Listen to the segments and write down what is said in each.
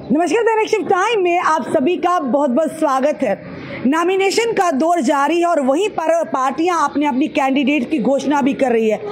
नमस्कार, दैनिक shift time में आप सभी का बहुत बहुत स्वागत है। नॉमिनेशन का दौर जारी है और वहीं पर पार्टियां अपने अपनी कैंडिडेट की घोषणा भी कर रही है।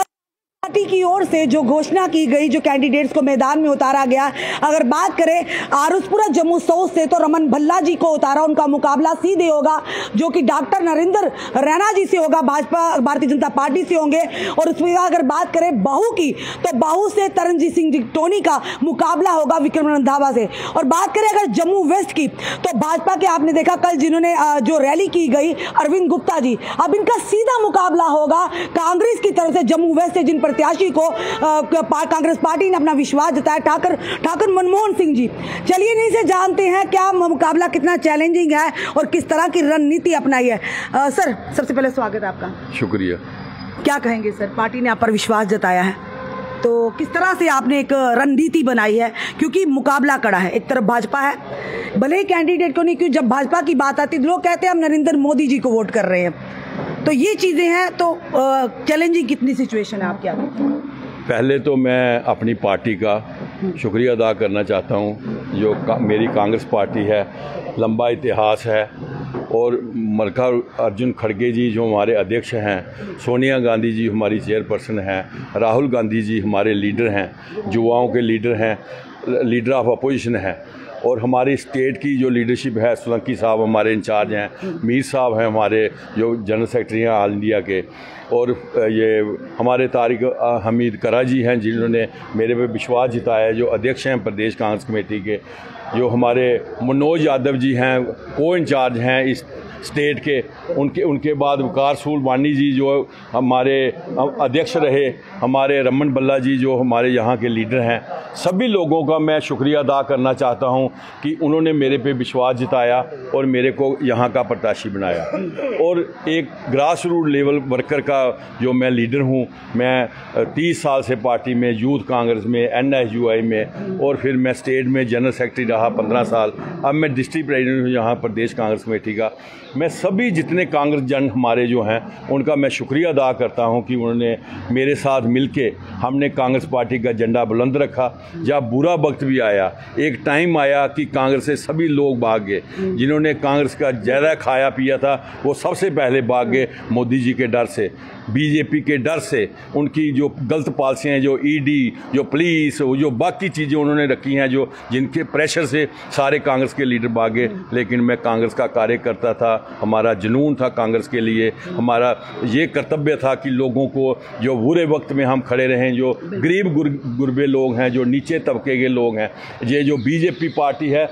पार्टी की ओर से जो घोषणा की गई, जो कैंडिडेट्स को मैदान में उतारा गया, अगर बात करें आरुषपुरा जम्मू साउथ से तो रमन भल्ला जी को उतारा। उनका मुकाबला सीधे होगा जो कि डॉक्टर नरेंद्र रैना जी से होगा, भाजपा भारतीय जनता पार्टी से होंगे। और उसमें अगर बात करें बहू की तो बहू से तरनजीत सिंह टोनी का मुकाबला होगा विक्रम रंधावा से। और बात करें अगर जम्मू वेस्ट की तो भाजपा के आपने देखा कल जिन्होंने जो रैली की गई अरविंद गुप्ता जी, अब इनका सीधा मुकाबला होगा कांग्रेस की तरफ से जम्मू वेस्ट से जिन प्रत्याशी को कांग्रेस पार्टी ने अपना विश्वास जताया, ठाकुर मनमोहन सिंह जी। चलिए नहीं से जानते हैं क्या मुकाबला कितना चैलेंजिंग है और किस तरह की रणनीति अपनाई है। सर, सबसे पहले स्वागत है आपका। शुक्रिया। क्या कहेंगे सर, पार्टी ने आप पर विश्वास जताया है तो किस तरह से आपने एक रणनीति बनाई है, क्योंकि मुकाबला कड़ा है। एक तरफ भाजपा है, भले ही कैंडिडेट को नहीं, क्योंकि जब भाजपा की बात आती है लोग कहते हैं हम नरेंद्र मोदी जी को वोट कर रहे हैं, तो ये चीज़ें हैं। तो चैलेंजिंग कितनी सिचुएशन है आपके आगे? पहले तो मैं अपनी पार्टी का शुक्रिया अदा करना चाहता हूँ। जो मेरी कांग्रेस पार्टी है, लंबा इतिहास है और मल्लिकार्जुन खड़गे जी जो हमारे अध्यक्ष हैं, सोनिया गांधी जी हमारी चेयरपर्सन हैं, राहुल गांधी जी हमारे लीडर हैं, युवाओं के लीडर हैं, लीडर ऑफ अपोजिशन हैं। और हमारी स्टेट की जो लीडरशिप है, सोलंकी साहब हमारे इंचार्ज हैं, मीर साहब हैं हमारे जो जनरल सेक्रेटरी हैं ऑल इंडिया के, और ये हमारे तारिक हमीद करा जी हैं जिन्होंने मेरे पे विश्वास जताया है, जो अध्यक्ष हैं प्रदेश कांग्रेस कमेटी के, जो हमारे मनोज यादव जी हैं को इंचार्ज हैं इस स्टेट के, उनके बाद वकार सूलवानी जी जो हमारे अध्यक्ष रहे, हमारे रमन भल्ला जी जो हमारे यहाँ के लीडर हैं। सभी लोगों का मैं शुक्रिया अदा करना चाहता हूँ कि उन्होंने मेरे पे विश्वास जताया और मेरे को यहाँ का प्रत्याशी बनाया। और एक ग्रास रूट लेवल वर्कर का जो मैं लीडर हूँ, मैं 30 साल से पार्टी में, यूथ कांग्रेस में, NSUI में, और फिर मैं स्टेट में जनरल सेक्रेटरी रहा 15 साल। अब मैं डिस्ट्रिक्ट प्रेसिडेंट हूँ यहाँ प्रदेश कांग्रेस कमेटी का। मैं सभी जितने कांग्रेस जन हमारे जो हैं उनका मैं शुक्रिया अदा करता हूं कि उन्होंने मेरे साथ मिलके हमने कांग्रेस पार्टी का झंडा बुलंद रखा। जब बुरा वक्त भी आया, एक टाइम आया कि कांग्रेस से सभी लोग भाग गए, जिन्होंने कांग्रेस का जहर खाया पिया था वो सबसे पहले भाग गए मोदी जी के डर से, बीजेपी के डर से। उनकी जो गलत पॉलिसियाँ हैं, जो ED, जो पुलिस, जो बाकी चीज़ें उन्होंने रखी हैं, जो जिनके प्रेशर से सारे कांग्रेस के लीडर भागे। लेकिन मैं कांग्रेस का कार्यकर्ता था, हमारा जुनून था कांग्रेस के लिए, हमारा ये कर्तव्य था कि लोगों को जो बुरे वक्त में हम खड़े रहें, जो गरीब गुरबे लोग हैं, जो नीचे तबके के लोग हैं। ये जो बीजेपी पार्टी है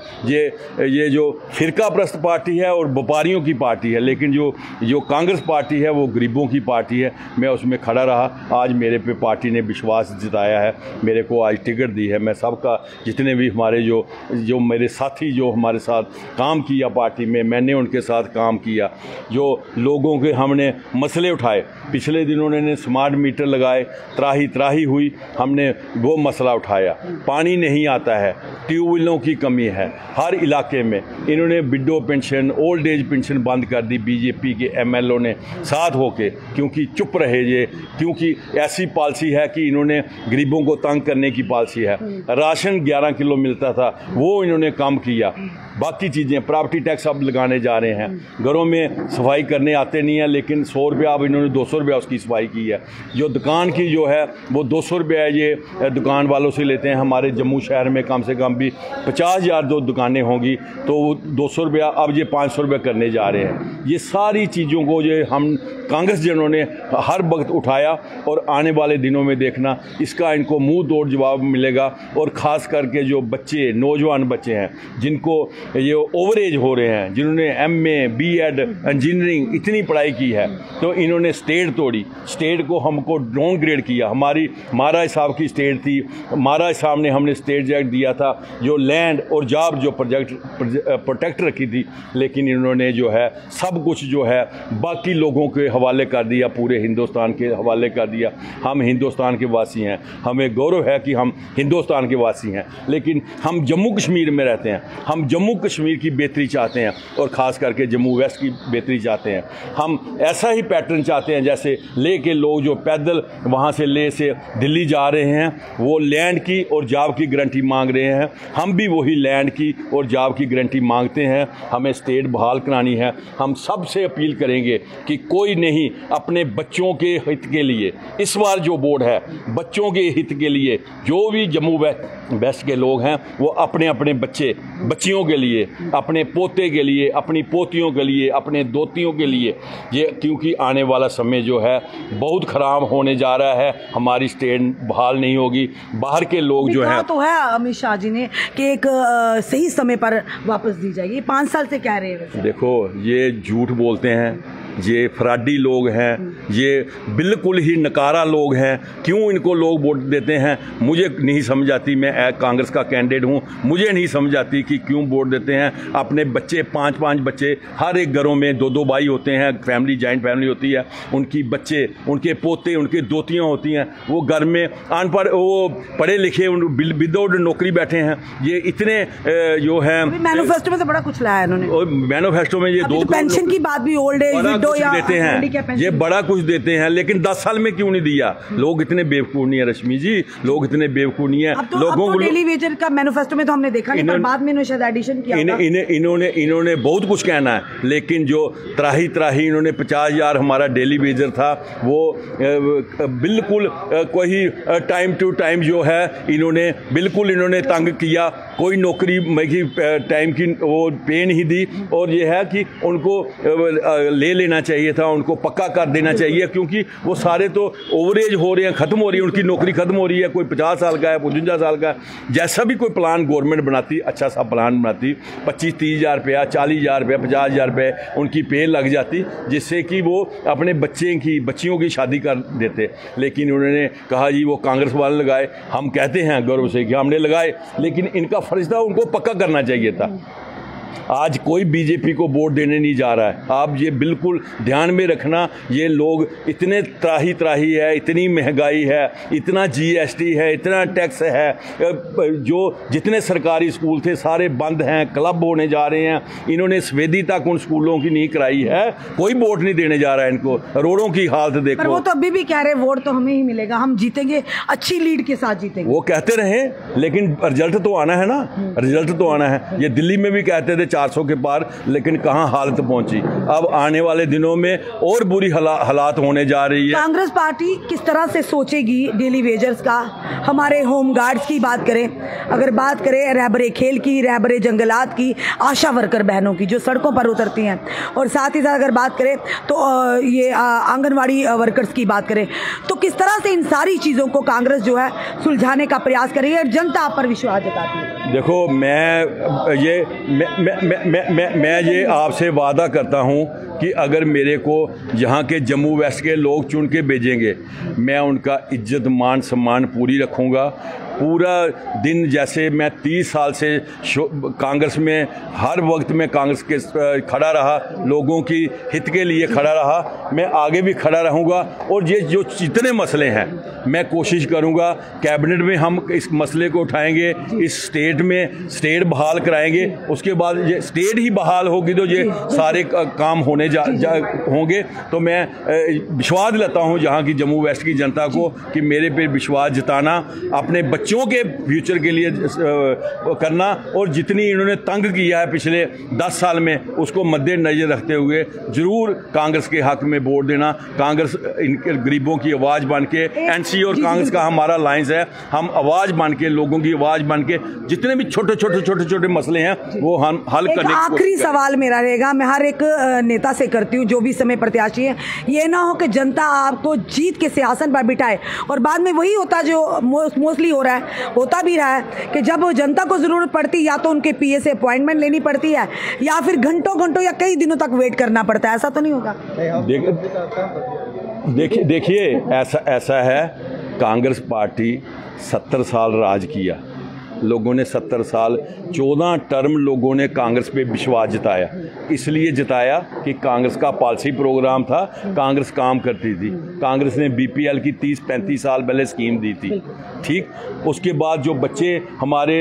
ये जो फिरका प्रस्त पार्टी है और व्यापारियों की पार्टी है, लेकिन जो कांग्रेस पार्टी है वो गरीबों की पार्टी है। मैं उसमें खड़ा रहा। आज मेरे पे पार्टी ने विश्वास जताया है, मेरे को आज टिकट दी है। मैं सबका, जितने भी हमारे जो मेरे साथी जो हमारे साथ काम किया पार्टी में, मैंने उनके साथ काम किया। जो लोगों के हमने मसले उठाए, पिछले दिनों उन्होंने स्मार्ट मीटर लगाए, त्राही हुई, हमने वो मसला उठाया। पानी नहीं आता है, ट्यूबवेलों की कमी है हर इलाके में। इन्होंने widow pension, old age pension बंद कर दी बीजेपी के MLO ने साथ होके, क्योंकि चुप रहे ये, क्योंकि ऐसी पॉलिसी है कि इन्होंने गरीबों को तंग करने की पॉलिसी है। राशन 11 किलो मिलता था, वो इन्होंने कम किया। बाकी चीज़ें, प्रॉपर्टी टैक्स अब लगाने जा रहे हैं, घरों में सफाई करने आते नहीं है, लेकिन 100 रुपया अब इन्होंने 200 रुपया उसकी सफाई की है। जो दुकान की जो है वो 200 रुपया ये दुकान वालों से लेते हैं। हमारे जम्मू शहर में कम से कम भी 50,000 जो दुकानें होंगी तो 200 रुपया अब ये 500 रुपया करने जा रहे हैं। ये सारी चीज़ों को जो हम कांग्रेस जनों ने हर वक्त उठाया और आने वाले दिनों में देखना इसका इनको मुंह तोड़ जवाब मिलेगा। और ख़ास करके जो बच्चे, नौजवान बच्चे हैं जिनको ये ओवर एज हो रहे हैं, जिन्होंने MA, B.Ed, इंजीनियरिंग इतनी पढ़ाई की है, तो इन्होंने स्टेट तोड़ी, स्टेट को हमको डाउनग्रेड किया। हमारी महाराज साहब की स्टेट थी, महाराज साहब ने हमने स्टेट प्रोजेक्ट दिया था, जो लैंड और जॉब जो प्रोटेक्ट रखी थी, लेकिन इन्होंने जो है सब कुछ जो है बाकी लोगों के हवाले कर दिया, पूरे हिंदुस्तान के हवाले कर दिया। हम हिंदुस्तान के वासी हैं, हमें गौरव है कि हम हिंदुस्तान के वासी हैं, लेकिन हम जम्मू कश्मीर में रहते हैं, हम जम्मू कश्मीर की बेहतरी चाहते हैं और ख़ास करके जम्मू जम्मू वेस्ट की बेहतरी चाहते हैं। हम ऐसा ही पैटर्न चाहते हैं जैसे ले के लोग जो पैदल वहाँ से ले से दिल्ली जा रहे हैं, वो लैंड की और जॉब की गारंटी मांग रहे हैं। हम भी वही लैंड की और जॉब की गारंटी मांगते हैं। हमें स्टेट बहाल करानी है। हम सबसे अपील करेंगे कि कोई नहीं, अपने बच्चों के हित के लिए इस बार जो बोर्ड है, बच्चों के हित के लिए जो भी जम्मू वेस्ट के लोग हैं वो अपने अपने बच्चियों के लिए, अपने पोते के लिए, अपनी पोतियों के लिए, अपने दोतियों के लिए, ये क्योंकि आने वाला समय जो है बहुत ख़राब होने जा रहा है। हमारी स्टेट बहाल नहीं होगी। बाहर के लोग जो हैं तो है अमित शाह जी ने कि एक सही समय पर वापस दी जाएगी। 5 साल से कह रहे हैं। देखो, ये झूठ बोलते हैं, ये फराडी लोग हैं, ये बिल्कुल ही नकारा लोग हैं। क्यों इनको लोग वोट देते हैं मुझे नहीं समझ आती। मैं कांग्रेस का कैंडिडेट हूँ, मुझे नहीं समझ आती कि क्यों वोट देते हैं। अपने बच्चे 5-5 बच्चे, हर एक घरों में 2-2 भाई होते हैं, फैमिली जॉइंट फैमिली होती है, उनकी बच्चे, उनके पोते, उनके दोतियाँ होती हैं, वो घर में अनपढ़, वो पढ़े लिखे विदाउट नौकरी बैठे हैं। ये इतने जो है मैनिफेस्टो में तो बड़ा कुछ लाया इन्होंने। मैनिफेस्टो में ये 2 पेंशन की बात भी, ओल्ड एज देते हैं, ये बड़ा कुछ देते हैं, लेकिन 10 साल में क्यों नहीं दिया? लोग इतने बेवकूफ नहीं है रश्मि जी, लोग इतने बेवकूफ नहीं है। लोगों को डेली वेजर का मैनिफेस्टो में तो हमने देखा नहीं, पर बाद में इन्होंने शायद एडिशन किया। इन्होंने बहुत कुछ कहना है, लेकिन जो त्राही इन्होंने 50,000 हमारा डेली वेजर था, वो बिल्कुल कोई टाइम टू टाइम जो है इन्होंने बिल्कुल तंग किया। कोई नौकरी टाइम की वो पे नहीं दी। और ये है कि उनको ले लेना चाहिए था, उनको पक्का कर देना चाहिए, क्योंकि वो सारे तो ओवरेज हो रहे हैं, ख़त्म हो रही है, उनकी नौकरी ख़त्म हो रही है। कोई 50 साल का है, 55 साल का है। जैसा भी कोई प्लान गवर्नमेंट बनाती, अच्छा सा प्लान बनाती, 25-30 हज़ार रुपया, 40 हज़ार रुपया, 50 हज़ार रुपये उनकी पे लग जाती, जिससे कि वो अपने बच्चियों की शादी कर देते। लेकिन उन्होंने कहा जी वो कांग्रेस वाले लगाए। हम कहते हैं गौरव से कि हमने लगाए, लेकिन इनका फर्ज था, उनको पक्का करना चाहिए था। आज कोई बीजेपी को वोट देने नहीं जा रहा है। आप ये बिल्कुल ध्यान में रखना, ये लोग इतने त्राही है, इतनी महंगाई है, इतना जीएसटी है, इतना टैक्स है, जो जितने सरकारी स्कूल थे सारे बंद हैं, क्लब होने जा रहे हैं। इन्होंने सफेदी तक उन स्कूलों की नहीं कराई है। कोई वोट नहीं देने जा रहा है इनको। रोडों की हालत देखो। पर वो तो अभी भी कह रहे वोट तो हमें ही मिलेगा, हम जीतेंगे, अच्छी लीड के साथ जीतेंगे। वो कहते रहे, लेकिन रिजल्ट तो आना है ना, रिजल्ट तो आना है। ये दिल्ली में भी कहते थे 400 के पार, लेकिन कहां हालत पहुंची। अब आने वाले दिनों में और बुरी हालात होने जा रही है। कांग्रेस पार्टी किस तरह से सोचेगी डेली वेजर्स का? हमारे होम गार्ड्स की बात करें, अगर बात करें रहबरे खेल की, रहबरे जंगलात की, आशा वर्कर बहनों की जो सड़कों पर उतरती हैं, और साथ ही साथ अगर बात करें तो ये आंगनवाड़ी वर्कर्स की बात करें, तो किस तरह से इन सारी चीज़ों को कांग्रेस जो है सुलझाने का प्रयास कर रही है और जनता आप पर विश्वास जताती है? देखो, मैं ये आपसे वादा करता हूँ कि अगर मेरे को यहाँ के जम्मू वेस्ट के लोग चुन के भेजेंगे, मैं उनका इज्जत मान सम्मान पूरी रखूँगा। पूरा दिन, जैसे मैं 30 साल से कांग्रेस में, हर वक्त में कांग्रेस के खड़ा रहा, लोगों की हित के लिए खड़ा रहा, मैं आगे भी खड़ा रहूँगा। और ये जो जितने मसले हैं, मैं कोशिश करूँगा कैबिनेट में हम इस मसले को उठाएंगे, इस स्टेट में स्टेट बहाल कराएंगे। उसके बाद ये स्टेट ही बहाल होगी तो ये सारे काम होने होंगे। तो मैं विश्वास दिलाता हूँ यहाँ की जम्मू वेस्ट की जनता को कि मेरे पे विश्वास जताना, अपने बच्चों के फ्यूचर के लिए करना, और जितनी इन्होंने तंग किया है पिछले 10 साल में, उसको मद्देनजर रखते हुए ज़रूर कांग्रेस के हक में वोट देना। कांग्रेस इनके गरीबों की आवाज़ बन के, एनसी और कांग्रेस का हमारा लाइंस है, हम आवाज़ बन के, लोगों की आवाज़ बन के, जितने भी छोटे मसले हैं वो हम हल करने की। आखिरी सवाल मेरा रहेगा, मैं हर एक नेता से करती हूँ जो भी समय प्रत्याशी है, ये ना हो कि जनता आपको जीत के सिंहासन पर बिठाए और बाद में वही होता जो मोस्टली होता भी रहा है कि जब जनता को जरूरत पड़ती या तो उनके पीए से अपॉइंटमेंट लेनी पड़ती है या फिर घंटों या कई दिनों तक वेट करना पड़ता है। ऐसा तो नहीं होगा? देखिए, ऐसा है, कांग्रेस पार्टी 70 साल राज किया, लोगों ने 70 साल 14 टर्म लोगों ने कांग्रेस पे विश्वास जताया। इसलिए जताया कि कांग्रेस का पॉलिसी प्रोग्राम था, कांग्रेस काम करती थी। कांग्रेस ने बीपीएल की 30-35 साल पहले स्कीम दी थी। ठीक। उसके बाद जो बच्चे हमारे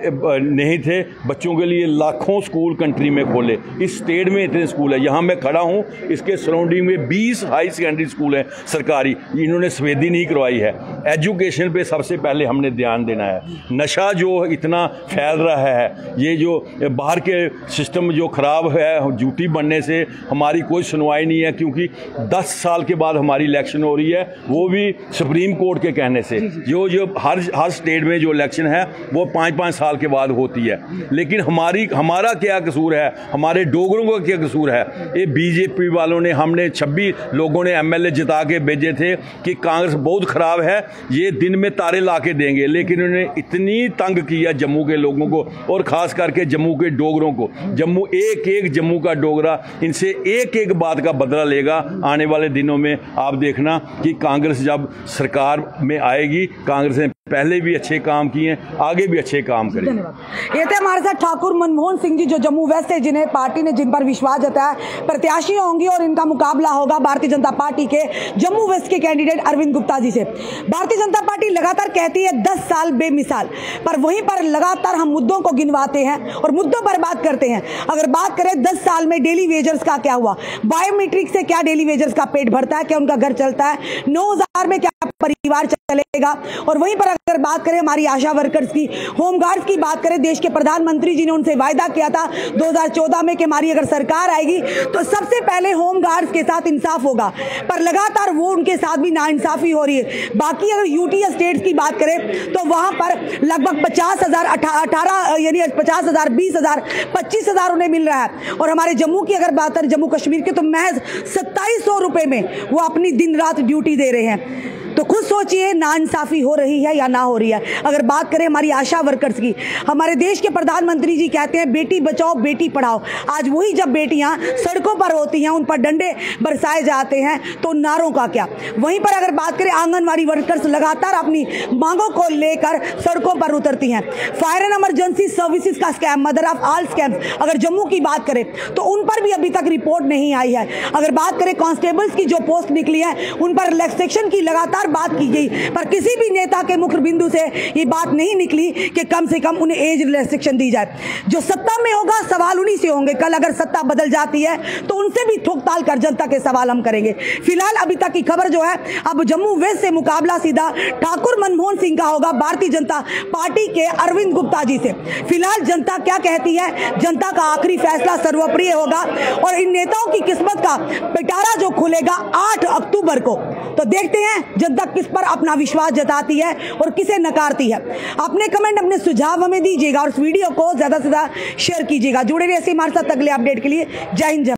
नहीं थे, बच्चों के लिए लाखों स्कूल कंट्री में खोले। इस स्टेट में इतने स्कूल है, यहाँ मैं खड़ा हूँ, इसके सराउंडिंग में 20 हाई सेकेंडरी स्कूल हैं सरकारी, इन्होंने सफेदी नहीं करवाई है। एजुकेशन पे सबसे पहले हमने ध्यान देना है। नशा जो इतना फैल रहा है, ये जो बाहर के सिस्टम जो ख़राब है, ड्यूटी बनने से हमारी कोई सुनवाई नहीं है, क्योंकि 10 साल के बाद हमारी इलेक्शन हो रही है, वो भी सुप्रीम कोर्ट के कहने से। जो हर स्टेट में जो इलेक्शन है वो 5-5 साल के बाद होती है। लेकिन हमारा क्या कसूर है, हमारे डोगरों का क्या कसूर है? ये बीजेपी वालों ने, हमने 26 लोगों ने एमएलए जिता के भेजे थे कि कांग्रेस बहुत ख़राब है, ये दिन में तारे ला के देंगे, लेकिन उन्होंने इतनी तंग किया जम्मू के लोगों को, और ख़ास करके जम्मू के डोगरों को। जम्मू एक जम्मू का डोगरा इनसे एक बात का बदला लेगा आने वाले दिनों में। आप देखना कि कांग्रेस जब सरकार में आएगी, कांग्रेस ने पहले भी अच्छे काम किए हैं, आगे भी अच्छे काम करेंगे। ये थे हमारे साथ ठाकुर मनमोहन सिंह जी, जो जम्मू वेस्ट से, जिन्हें पार्टी ने जिन पर विश्वास जताया, प्रत्याशी होंगी और इनका मुकाबला होगा भारतीय जनता पार्टी के जम्मू वेस्ट के कैंडिडेट अरविंद गुप्ता जी से। भारतीय जनता पार्टी लगातार कहती है 10 साल बेमिसाल, पर वहीं पर लगातार हम मुद्दों को गिनवाते हैं और मुद्दों पर बात करते हैं। अगर बात करें 10 साल में डेली वेजर्स का क्या हुआ, बायोमेट्रिक से क्या डेली वेजर्स का पेट भरता है, क्या उनका घर चलता है, 9,000 में क्या परिवार चलेगा। और वहीं पर अगर बात करें हमारी आशा वर्कर्स की, होमगार्ड्स की बात करें, देश के प्रधानमंत्री जी ने उनसे वायदा किया था 2014 में कि हमारी अगर सरकार आएगी तो सबसे पहले होमगार्ड्स के साथ इंसाफ होगा, पर लगातार वो उनके साथ भी नाइंसाफी हो रही है। बाकी अगर यूटी स्टेट्स की बात करें तो वहां पर लगभग 50,000, 18 यानी 50,000, 20,000, 25,000 उन्हें मिल रहा है। और हमारे जम्मू की अगर बात करें, जम्मू कश्मीर की, तो महज 2700 रुपए में वो अपनी दिन रात ड्यूटी दे रहे हैं। तो खुद सोचिए नाइंसाफी हो रही है या ना हो रही है। अगर बात करें हमारी आशा वर्कर्स की, हमारे देश के प्रधानमंत्री जी कहते हैं बेटी बचाओ बेटी पढ़ाओ। आज वही जब बेटियां सड़कों पर होती हैं, उन पर डंडे बरसाए जाते हैं, तो नारों का क्या। वहीं पर अगर बात करें आंगनवाड़ी वर्कर्स लगातार अपनी मांगों को लेकर सड़कों पर उतरती हैं। फायर एंड इमरजेंसी सर्विसेज का scam, mother of all scam, अगर जम्मू की बात करें तो उन पर भी अभी तक रिपोर्ट नहीं आई है। अगर बात करें कांस्टेबल्स की जो पोस्ट निकली है, उन पर रिलैक्सेशन की लगातार बात की गई, पर किसी भी नेता के मुख्य बिंदु से ये बात नहीं निकली कि कम से कम उन्हें एज रिलैक्सेशन दी जाए। जो सत्ता में होगा सवाल उन्हीं से होंगे, कल अगर सत्ता बदल जाती है तो उनसे भी ठोक-ताल कर जनता के सवाल हम करेंगे। फिलहाल अभी तक की खबर जो है, अब जम्मू वेस्ट से मुकाबला सीधा ठाकुर मनमोहन सिंह का होगा भारतीय जनता पार्टी के अरविंद गुप्ता जी से। फिलहाल जनता क्या कहती है, जनता का आखिरी फैसला सर्वोपरि होगा और इन नेताओं की किस्मत का पिटारा जो खुलेगा 8 अक्टूबर को। तो देखते हैं जनता किस पर अपना विश्वास जताती है और किसे नकारती है। अपने कमेंट, अपने सुझाव हमें दीजिएगा और इस वीडियो को ज्यादा से ज्यादा शेयर कीजिएगा। जुड़े रहिए हमारे साथ अगले अपडेट के लिए। जय हिंद।